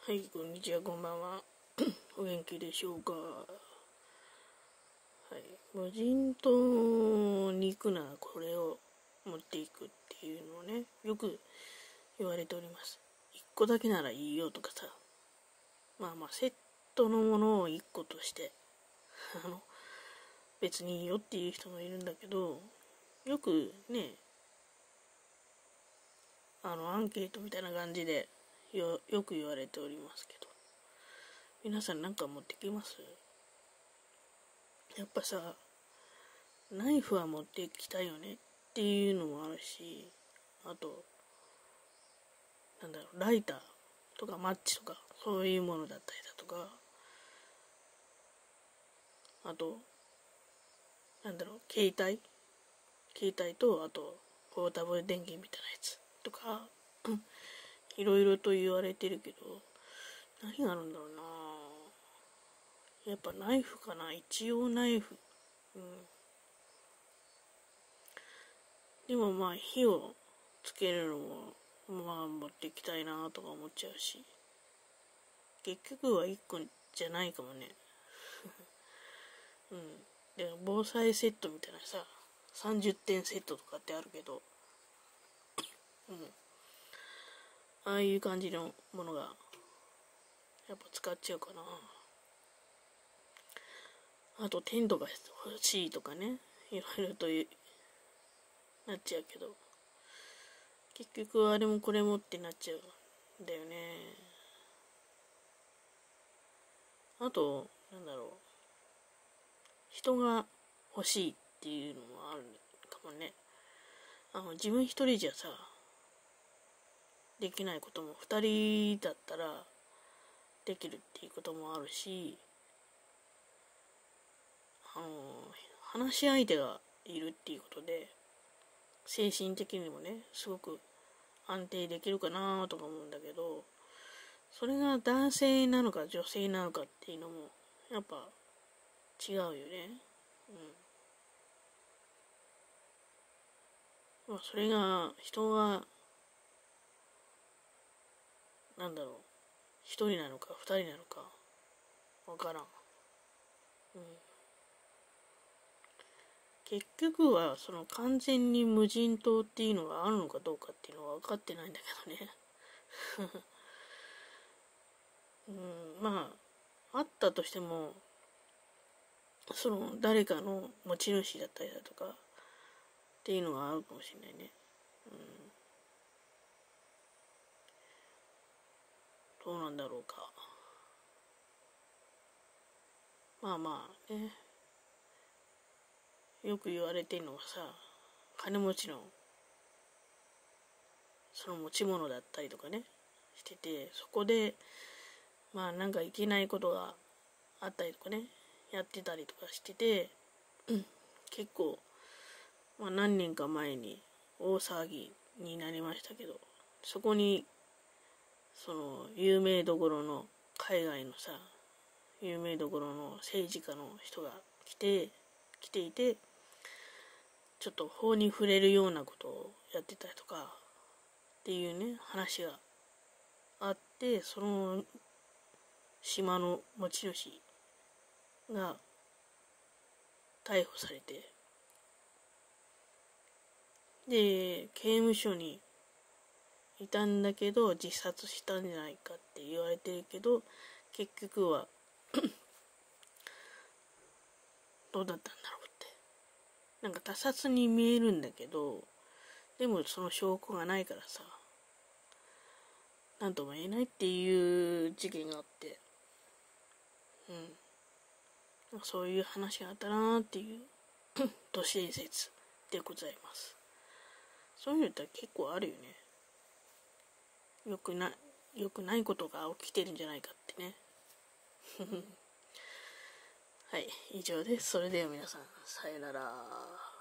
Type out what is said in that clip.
はい、こんにちは、こんばんは。お元気でしょうか。はい、無人島に行くならこれを持っていくっていうのをね、よく言われております。1個だけならいいよとかさ、セットのものを1個として、別にいいよっていう人もいるんだけど、よくね、アンケートみたいな感じでよく言われておりますけど、皆さん何か持ってきます？やっぱさ、ナイフは持ってきたよねっていうのもあるし、あと、ライターとかマッチとか、そういうものだったりだとか、あと、携帯と、あと、ポータブル電源みたいなやつとか、いろいろと言われてるけど、何があるんだろうな。やっぱナイフかな、一応ナイフ。でも火をつけるのも、持ってきたいなとか思っちゃうし、結局は1個じゃないかもね。で、防災セットみたいなさ、30点セットとかってあるけど、ああいう感じのものが、やっぱ使っちゃうかな。あと、テントが欲しいとかね、いろいろとなっちゃうけど、結局あれもこれもってなっちゃうんだよね。あと、人が欲しいっていうのもあるかもね。自分一人じゃさ、できないことも二人だったらできるっていうこともあるし、話し相手がいるっていうことで、精神的にもね、すごく安定できるかなとか思うんだけど、それが男性なのか女性なのかっていうのも、やっぱ違うよね。それが、人が、一人なのか二人なのか、わからん。結局は、その完全に無人島っていうのがあるのかどうかっていうのは分かってないんだけどね。あったとしても、その誰かの持ち主だったりだとかっていうのがあるかもしれないね。どうなんだろうか。ね。よく言われてるのがさ、金持ちのその持ち物だったりとかね、してて、そこで、いけないことがあったりとかね、やってたりとかしてて、結構、何年か前に大騒ぎになりましたけど、そこに、その、有名どころの、海外のさ、有名どころの政治家の人が来ていて、ちょっと法に触れるようなことをやってたりとか、っていうね、話があって、その島の持ち主が逮捕されて、で、刑務所にいたんだけど自殺したんじゃないかって言われてるけど、結局はどうだったんだろうって。他殺に見えるんだけど、でもその証拠がないからさ、なんとも言えないっていう事件があって、そういう話があったなーっていう都市伝説でございます。そういうのって結構あるよね。よくないことが起きてるんじゃないかってね。はい、以上です。それでは皆さん、さよなら。